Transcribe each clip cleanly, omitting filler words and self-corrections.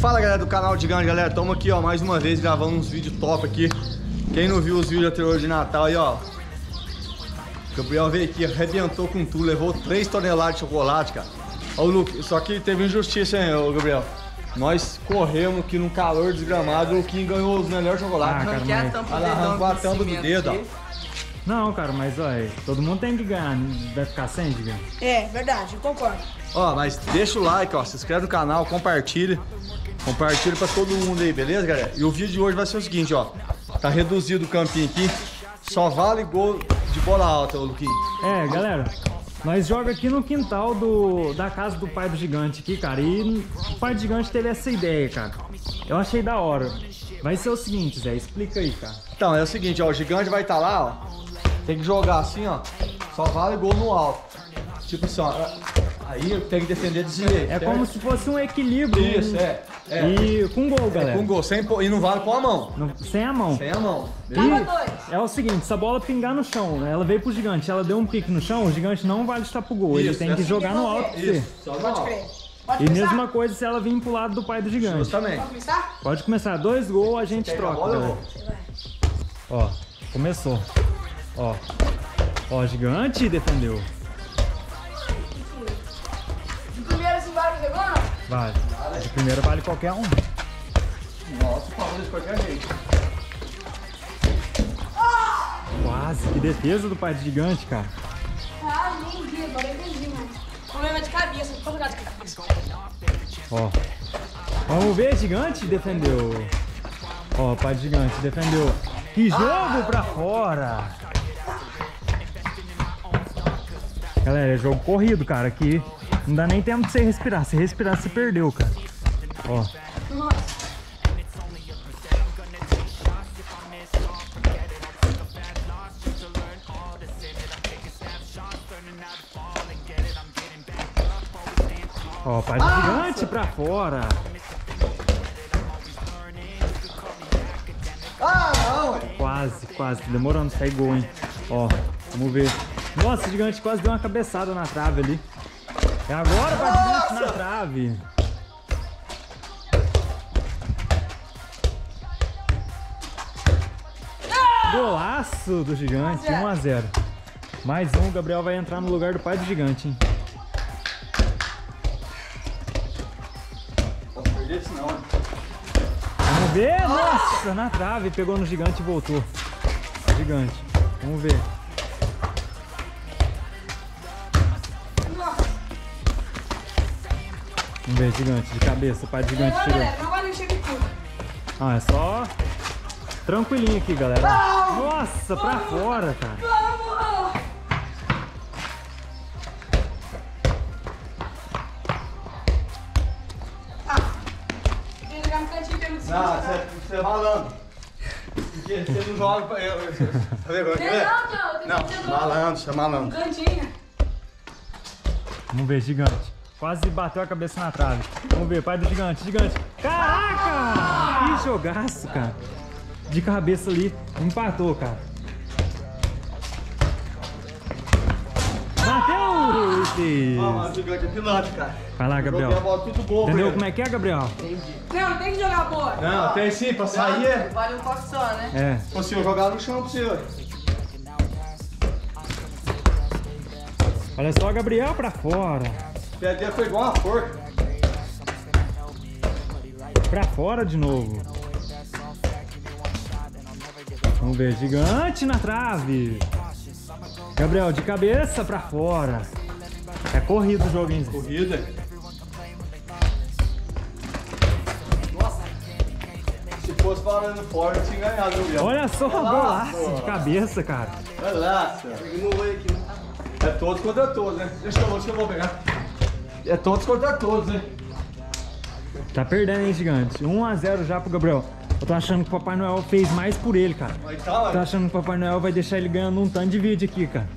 Fala galera do canal Gigante, galera, estamos aqui ó, mais uma vez gravando uns vídeos top aqui. Quem não viu os vídeos anteriores de Natal aí ó, Gabriel veio aqui, arrebentou com tudo, levou 3 toneladas de chocolate, cara. Ó o Luke, só que teve injustiça, hein, ô Gabriel. Nós corremos aqui no calor desgramado, o Luquinho ganhou os melhores chocolates. Arrancou a tampa do dedo, ó. Não, cara, mas olha, todo mundo tem que ganhar, vai ficar sem, Gigante? É, verdade, eu concordo. Ó, mas deixa o like, ó, se inscreve no canal, compartilha pra todo mundo aí, beleza, galera? E o vídeo de hoje vai ser o seguinte, ó, tá reduzido o campinho aqui, só vale gol de bola alta, ô Luquinho. É, galera, nós jogamos aqui no quintal da casa do pai do Gigante aqui, cara, e o pai do Gigante teve essa ideia, cara. Eu achei da hora. Vai ser o seguinte, Zé, explica aí, cara. Então, é o seguinte, ó, o Gigante vai estar lá, ó, tem que jogar assim, ó, só vale gol no alto. Tipo assim, ó, aí tem que defender de direito. É como se fosse um equilíbrio. Isso, E com gol, galera. É com gol, e não vale com a mão. Sem a mão. Sem a mão. E é o seguinte, se a bola pingar no chão, ela veio pro Gigante, ela deu um pique no chão, o Gigante não vai estar pro gol. Ele tem que jogar no alto pra você. Pode crer. E mesma coisa se ela vir pro lado do pai do Gigante. Justamente. Pode começar? Pode começar. 2 gols, a gente troca, galera. Ó, começou. Ó, Gigante defendeu. De primeira assim vale o segundo? Vale. De primeira vale qualquer um. Nossa, falou de qualquer jeito. Quase. Que defesa do pai do Gigante, cara. Ah, nem vi, agora eu entendi, mano. Problema de cabeça, não pode jogar de cabeça. Ó. Vamos ver, Gigante defendeu. Ó, pai do Gigante defendeu. Que jogo pra fora! Galera, é jogo corrido, cara. Aqui não dá nem tempo de você respirar. Se respirar, você perdeu, cara. Ó. Nossa. Ó, pai do Gigante pra fora. Ah, não! Quase. Demorando sair gol, hein? Ó, vamos ver. Nossa, o Gigante quase deu uma cabeçada na trave ali. É agora, pai do Gigante na trave. Golaço do Gigante, 1 a 0. Mais um, o Gabriel vai entrar no lugar do pai do Gigante, hein? Posso perder isso não, hein? Vamos ver, nossa, na trave, pegou no Gigante e voltou. Gigante, vamos ver. Vamos ver, Gigante, de cabeça, o pai do Gigante Não, chegou. galera, não vale encher de tudo. Ah, é só tranquilinho aqui, galera. Nossa, pra fora, cara. Vamos! Tem que jogar no cantinho pelo cima. Não, você é malandro. Porque você não joga pra eu. Tá vendo? Não, malandro, você é No malandro. cantinho. Vamos ver, Gigante. Quase bateu a cabeça na trave. Vamos ver, pai do Gigante. Caraca! Que jogaço, cara. De cabeça ali, empatou, cara. Bateu! Esse. Ah, mas o Gigante é piloto, cara. Vai lá, Gabriel. Joguei a bola tudo boa, Entendeu velho. como é que é, Gabriel? Não, tem que jogar boa. Não, tem sim, pra sair é. Vale um toque só, né? É. Se você jogar no chão pra você. Olha só, Gabriel pra fora. O pé dele foi igual uma forca. Pra fora de novo. Vamos ver, Gigante na trave. Gabriel, de cabeça pra fora. É corrido o jogo, hein? Corrida. Se fosse falando fora, eu tinha ganhado, Gabriel. Olha só, golaço de cabeça, cara. Olha lá, senhor. É todos contra todos, né? Deixa que eu vou pegar. É todos contra todos, né? Tá perdendo, hein, Gigante? 1 a 0 já pro Gabriel. Eu tô achando que o Papai Noel fez mais por ele, cara. Mas tá, Tô achando que o Papai Noel vai deixar ele ganhando um tanto de vídeo aqui, cara.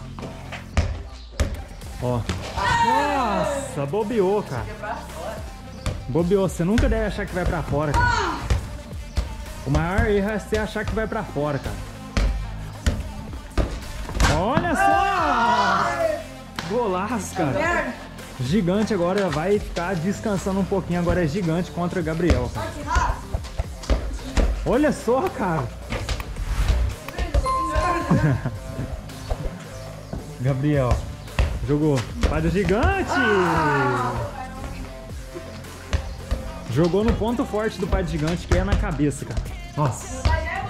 Ó. Nossa, bobeou, cara. Bobeou. Você nunca deve achar que vai pra fora, cara. O maior erro é você achar que vai pra fora, cara. Olha só! Golaço, cara. Gigante agora vai ficar descansando um pouquinho. Agora é Gigante contra Gabriel, cara. Olha só, cara. Gabriel jogou. Pai do Gigante. Jogou no ponto forte do pai do Gigante, que é na cabeça, cara. Nossa.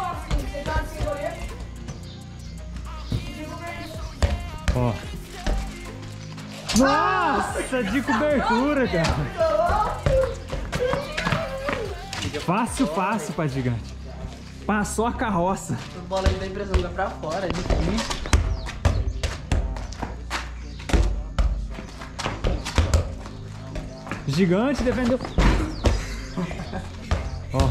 Ó. Nossa, de cobertura, cara. Fácil, fácil, pai Gigante. Passou a carroça. A bola aí da impressão vai pra fora, é difícil. Gigante defendeu. Ó.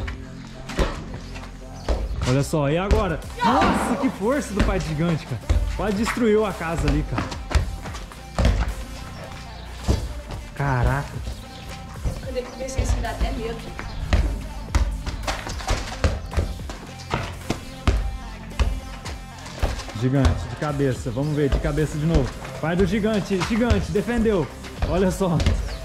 Olha só, e agora? Nossa, que força do pai Gigante, cara. Quase destruiu a casa ali, cara. Caraca. Eu devo ver se dá até medo. Gigante, de cabeça. Vamos ver, de cabeça de novo. Pai do Gigante. Gigante, defendeu. Olha só.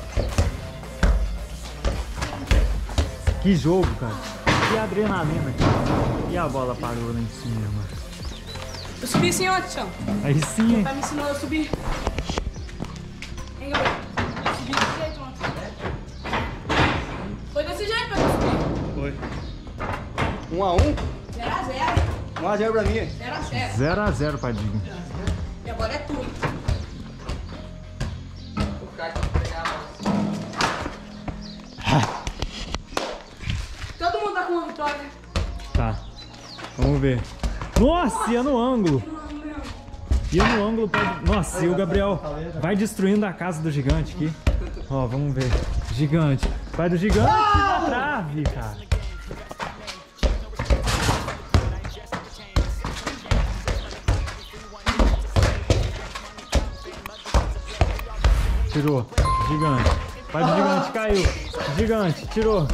Que jogo, cara. Que adrenalina, cara. E a bola parou lá em cima, mano. Eu subi sim ontem, Tião. Aí sim, hein? Pai me ensinou a subir. Hein, Gabriel? Eu subi desse jeito ontem. Foi desse jeito pra eu subir. Foi. 1 a 1? 0x0. 1 a 0 pra mim. 0x0. 0x0, pai Gigante. E agora é tudo. O cara tem que pegar a bola. Todo mundo tá com uma vitória. Tá. Vamos ver. Nossa, ia no ângulo. Ia no ângulo. Nossa, e o Gabriel vai destruindo a casa do Gigante aqui. Ó, vamos ver. Gigante. Pai do Gigante na trave, cara. Tirou. Gigante. Pai do Gigante caiu. Gigante, tirou.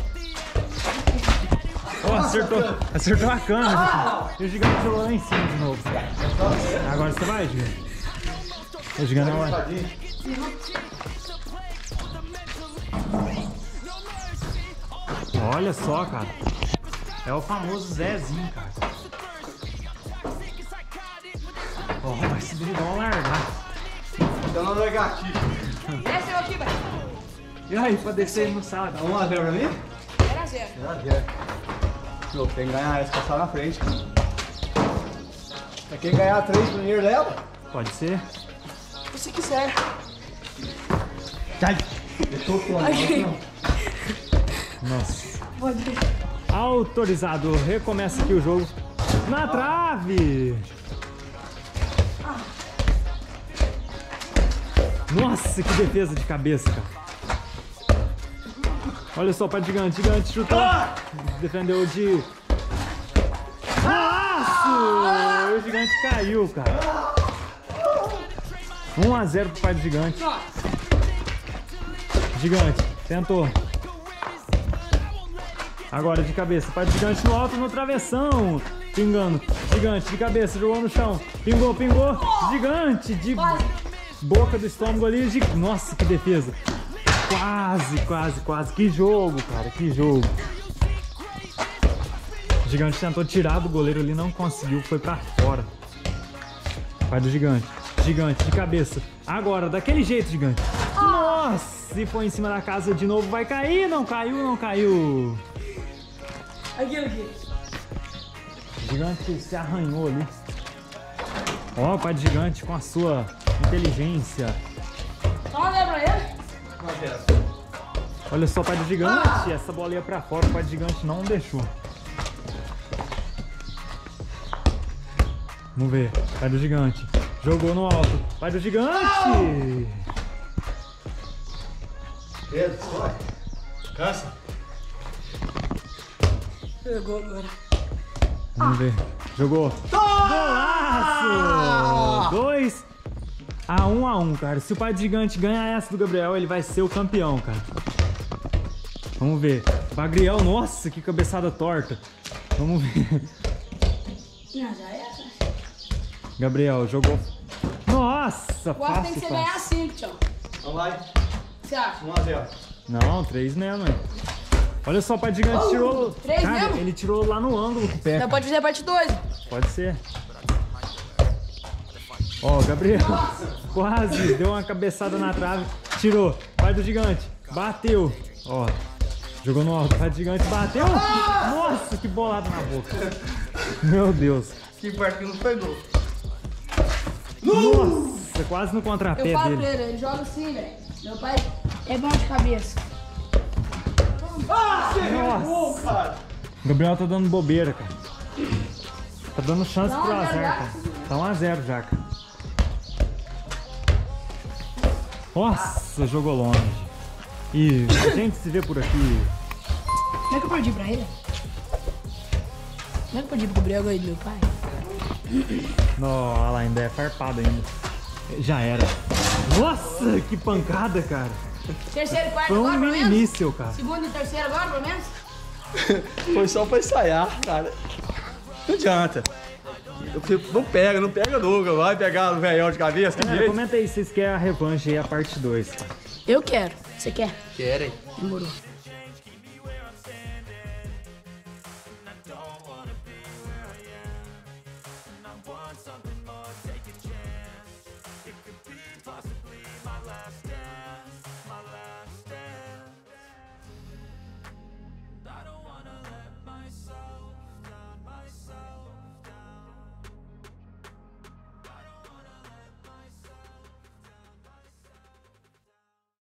Ó, acertou a câmera. E o Gigante jogou lá em cima de novo. Agora você vai, Gigante. O Gigante não vai. Olha só, cara. É o famoso Zezinho, cara. Ó, vai se driblar largar. Então não é gatilho. Desce eu aqui, velho. E aí, pra descer no sala? 1 a 0 pra mim? 0x0. 0 a 0. Pô, tem que ganhar essa, passar na frente. Pra quem ganhar 3 primeiro leva? Pode ser. Se quiser. Sai! Eu tô com Aqui. Nossa. Pode ver. Autorizado. Recomeça aqui o jogo. Na trave! Nossa, que defesa de cabeça, cara. Olha só, pai Gigante. Gigante chutou. Defendeu de... Nossa! O Gigante caiu, cara. 1 a 0 pro pai do Gigante. Gigante, tentou. Agora de cabeça, pai do Gigante no alto, no travessão. Pingando. Gigante de cabeça, jogou no chão. Pingou, pingou. Gigante de boca do estômago ali. Nossa, que defesa. Quase, quase, quase. Que jogo, cara, que jogo. O Gigante tentou tirar do goleiro ali, não conseguiu, foi pra fora. Pai do Gigante. Gigante de cabeça. Agora, daquele jeito, Gigante. Nossa, e foi em cima da casa de novo. Vai cair, não caiu, não caiu. Aqui. O Gigante se arranhou ali. Ó, o pai do Gigante com a sua inteligência. Só uma pra ele. Olha só, o pai do Gigante. Essa bola ia pra fora, o pai do Gigante não deixou. Vamos ver. Pai do Gigante. Jogou no alto. Pai do Gigante. Pedro, vai. Cansa. Pegou agora. Vamos ver. Jogou. Golaço! 2 a 1, cara. Se o pai do Gigante ganhar essa do Gabriel, ele vai ser o campeão, cara. Vamos ver. Gabriel, nossa, que cabeçada torta. Vamos ver. Não, já é. Gabriel jogou. Nossa, O Arthur tem fácil, que você ganhar fácil. 5, tchau. Então vai. você acha? 1 a 0. Não, 3 mesmo, hein? Olha só, o pai de gigante tirou. 3 Cara, mesmo? ele tirou lá no ângulo com o pé. Então pode fazer a parte 2. Pode ser. Ó, Gabriel. Quase deu uma cabeçada na trave. Tirou. Pai do gigante. Bateu. Ó. Jogou no alto. Pai do gigante bateu. Nossa, que bolada na boca. Meu Deus. Que parte que não pegou. Nossa, quase no contrapé Eu falo dele. pra ele joga assim, velho. Meu pai é bom de cabeça. Ah, você errou, cara. O Gabriel tá dando bobeira, cara. Tá dando chance Não, pro já, azar, já. cara. Tá 1 a 0 já, cara. Nossa, jogou longe. E a gente se vê por aqui. Como é que eu perdi pra ele? Como é que eu perdi pro Gabriel ganhei do meu pai? Não, olha lá, ainda é farpado ainda. Já era. Nossa, que pancada, cara. Terceiro e quarto Foi um agora, pelo mini menos? míssil, cara. Segundo e terceiro agora, pelo menos? Foi só pra ensaiar, cara. Não adianta. Não pega nunca. Vai pegar o velhão de cabeça, que Galera, jeito. comenta aí se vocês querem a revanche aí, a parte 2. Eu quero. Você quer? Querem. Demorou.